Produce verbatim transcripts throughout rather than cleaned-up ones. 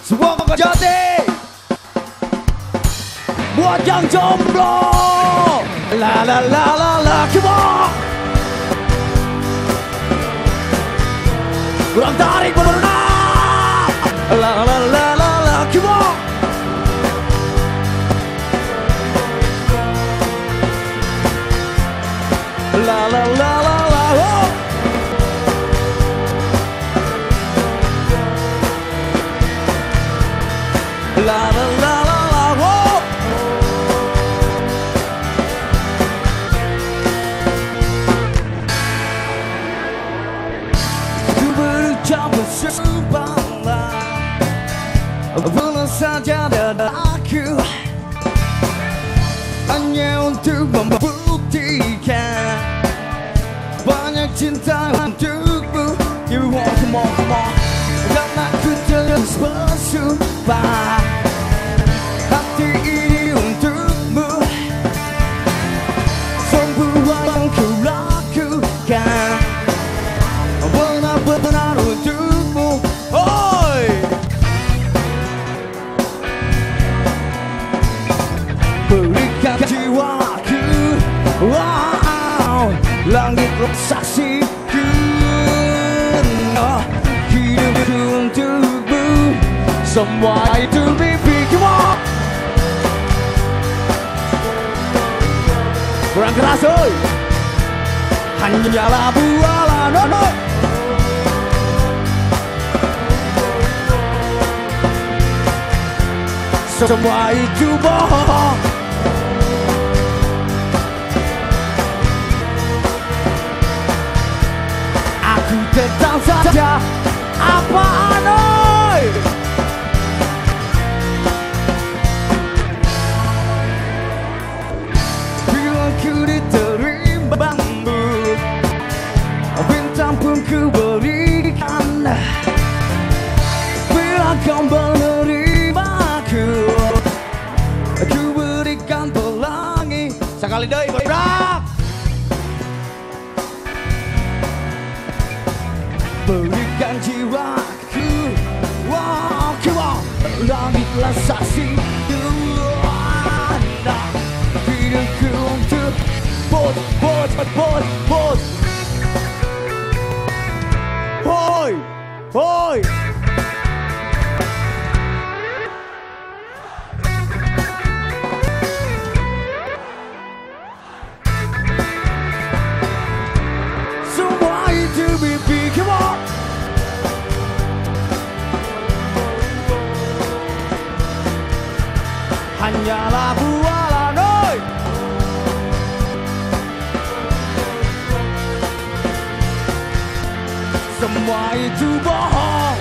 Semua Jati buat yang jomblo. La la la la la, come on. Kurang tarik berenang. La la la la la, come on. La la la la la, oh. La la la la la, oh. Ku berucap bersumpahlah, bunuh saja dadaku hanya untuk membuktikan banyak cinta untukmu. You want come on, come on. Dan aku terus bersumpah hati ini untukmu. Semua yang ku lakukan benar-benar untukmu. Oi, berikan jiwaku, wow, langitlah saksiku, oh, hidupku untukmu, semua itu mimpi. Come on, kurang keras, oi. Hanyalah bualan, no, no. Semua itu bohong. Aku tetap saja apaan, oi. Bila ku diterima bambu, bintang pun ku berikan. Bila kau menerimaku, ku berikan pelangi. Sekali deh, berak. Berikan jiwaku, wow, come on. Langitlah saksi, hidupku untuk bos, bos, bos, bos. Hoi, hoi. Semua itu mimpi, come on. Hanyalah bualan, oi. Semua itu bohong.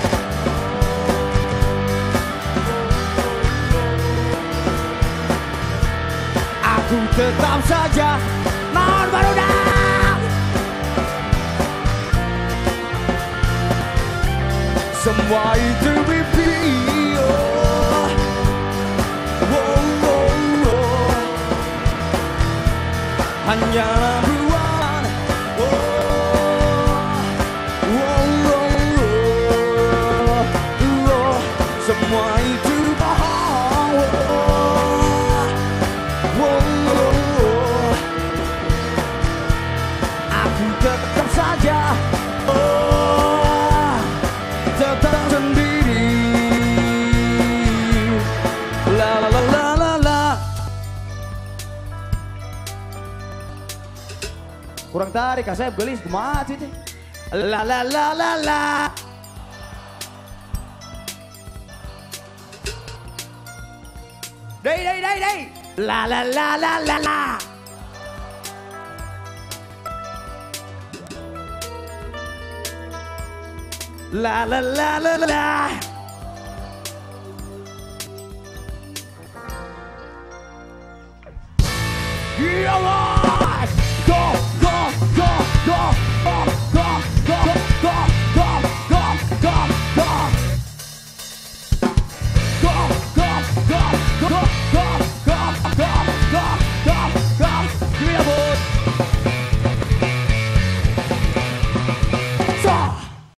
Aku tetap saja non barudak. Semua itu mimpi, oh. Oh, oh, oh. Hanyalah bualan, oh. Oh, oh, oh. Oh. Semua itu bohong, oh. Oh, oh, oh. Aku tetap saja, oh, tetap sendiri. La la la la la la. Kurang tarik, kasih gelis, mati deh. La la la la la. Đây đây đây đây. La la la la la la. La la la la la. Ya Allah.